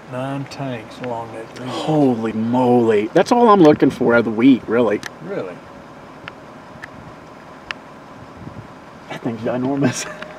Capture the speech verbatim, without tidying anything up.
nine tanks along that ridge. Holy moly. That's all I'm looking for out of the wheat, really. Really? That thing's ginormous.